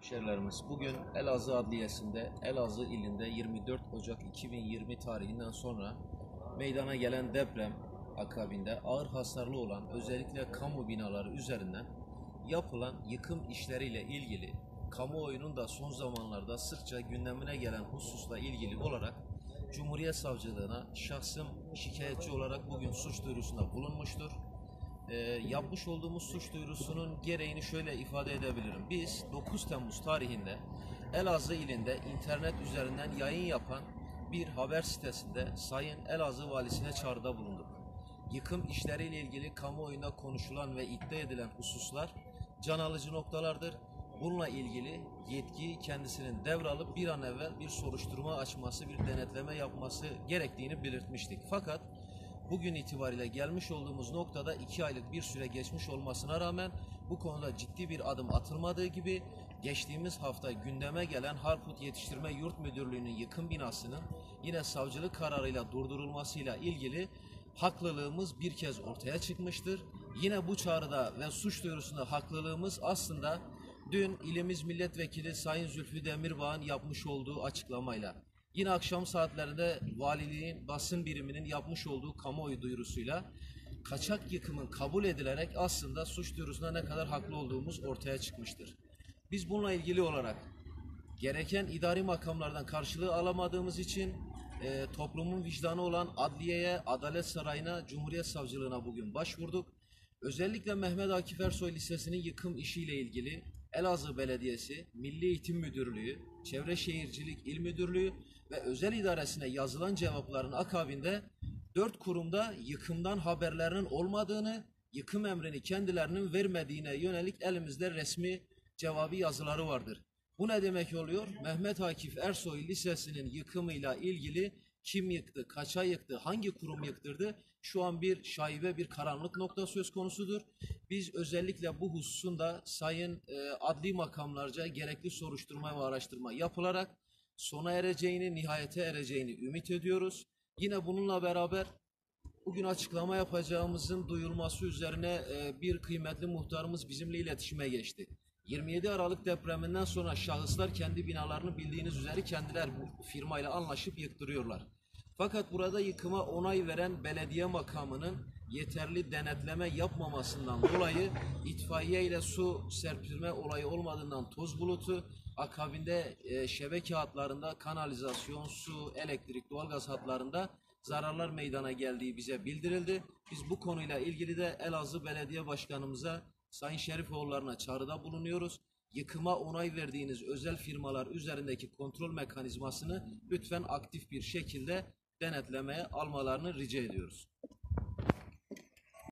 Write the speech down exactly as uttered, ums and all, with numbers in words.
hemşerilerimiz, bugün Elazığ Adliyesi'nde Elazığ ilinde yirmi dört Ocak iki bin yirmi tarihinden sonra meydana gelen deprem akabinde ağır hasarlı olan özellikle kamu binaları üzerinden yapılan yıkım işleriyle ilgili kamuoyunun da son zamanlarda sıkça gündemine gelen hususla ilgili olarak Cumhuriyet Savcılığına şahsım şikayetçi olarak bugün suç duyurusunda bulunmuştur. E, yapmış olduğumuz suç duyurusunun gereğini şöyle ifade edebilirim. Biz dokuz Temmuz tarihinde Elazığ ilinde internet üzerinden yayın yapan bir haber sitesinde Sayın Elazığ Valisi'ne çağrıda bulunduk. Yıkım işleriyle ilgili kamuoyunda konuşulan ve iddia edilen hususlar can alıcı noktalardır. Bununla ilgili yetkiyi kendisinin devralıp bir an evvel bir soruşturma açması, bir denetleme yapması gerektiğini belirtmiştik. Fakat bugün itibariyle gelmiş olduğumuz noktada iki aylık bir süre geçmiş olmasına rağmen bu konuda ciddi bir adım atılmadığı gibi geçtiğimiz hafta gündeme gelen Harput Yetiştirme Yurt Müdürlüğü'nün yıkım binasının yine savcılık kararıyla durdurulmasıyla ilgili haklılığımız bir kez ortaya çıkmıştır. Yine bu çağrıda ve suç duyurusunda haklılığımız aslında dün ilimiz milletvekili Sayın Zülfü Demirbağ'ın yapmış olduğu açıklamayla, yine akşam saatlerinde valiliğin basın biriminin yapmış olduğu kamuoyu duyurusuyla kaçak yıkımın kabul edilerek aslında suç duyurusunda ne kadar haklı olduğumuz ortaya çıkmıştır. Biz bununla ilgili olarak gereken idari makamlardan karşılığı alamadığımız için e, toplumun vicdanı olan adliyeye, Adalet Sarayı'na, Cumhuriyet Savcılığına bugün başvurduk. Özellikle Mehmet Akif Ersoy Lisesi'nin yıkım işiyle ilgili Elazığ Belediyesi, Milli Eğitim Müdürlüğü, Çevre Şehircilik İl Müdürlüğü ve özel idaresine yazılan cevapların akabinde dört kurumda yıkımdan haberlerinin olmadığını, yıkım emrini kendilerinin vermediğine yönelik elimizde resmi cevabı yazıları vardır. Bu ne demek oluyor? Mehmet Akif Ersoy Lisesi'nin yıkımıyla ilgili kim yıktı, kaça yıktı, hangi kurum yıktırdı? Şu an bir şaibe, bir karanlık nokta söz konusudur. Biz özellikle bu hususunda sayın e, adli makamlarca gerekli soruşturma ve araştırma yapılarak sona ereceğini, nihayete ereceğini ümit ediyoruz. Yine bununla beraber bugün açıklama yapacağımızın duyulması üzerine e, bir kıymetli muhtarımız bizimle iletişime geçti. yirmi yedi Aralık depreminden sonra şahıslar kendi binalarını bildiğiniz üzere kendiler bu firmayla anlaşıp yıktırıyorlar. Fakat burada yıkıma onay veren belediye makamının yeterli denetleme yapmamasından dolayı itfaiye ile su serpilme olayı olmadığından toz bulutu, akabinde e, şebeke hatlarında kanalizasyon, su, elektrik, doğalgaz hatlarında zararlar meydana geldiği bize bildirildi. Biz bu konuyla ilgili de Elazığ Belediye Başkanımıza, Sayın Şerifoğulları'na çağrıda bulunuyoruz. Yıkıma onay verdiğiniz özel firmalar üzerindeki kontrol mekanizmasını lütfen aktif bir şekilde denetlemeye almalarını rica ediyoruz.